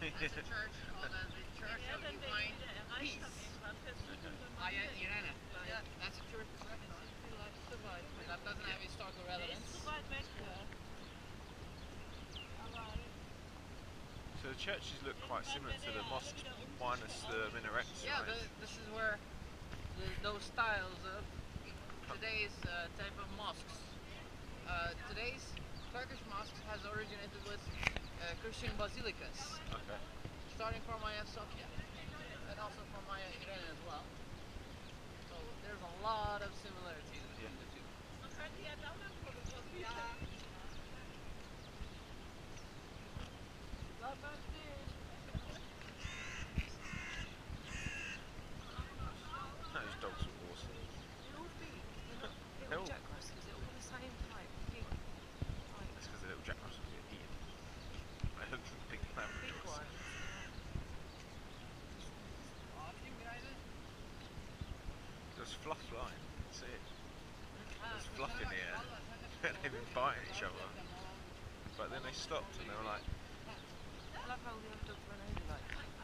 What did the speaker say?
That's a church called the Church of Divine Peace. Irene. Yeah, that's a church of refuge. But that doesn't have historical relevance. So the churches look quite similar to the mosques, minus the minarets. Yeah, right? this is where those styles of today's type of mosques. Today's Turkish mosques has originated with Christian basilicas, Okay. starting from Hagia Sophia and also from Hagia Irene as well. So there's a lot of similarities between the two. Those dogs are awesome. Little Jack Russell, is it all the same type? That's because the little Jack Russells get eaten. I hope the big clown Big dogs. ones. There's fluff flying. See it? There's fluff in the air. They've been biting each other. But then they stopped and they were like, I love how all the other dogs run over like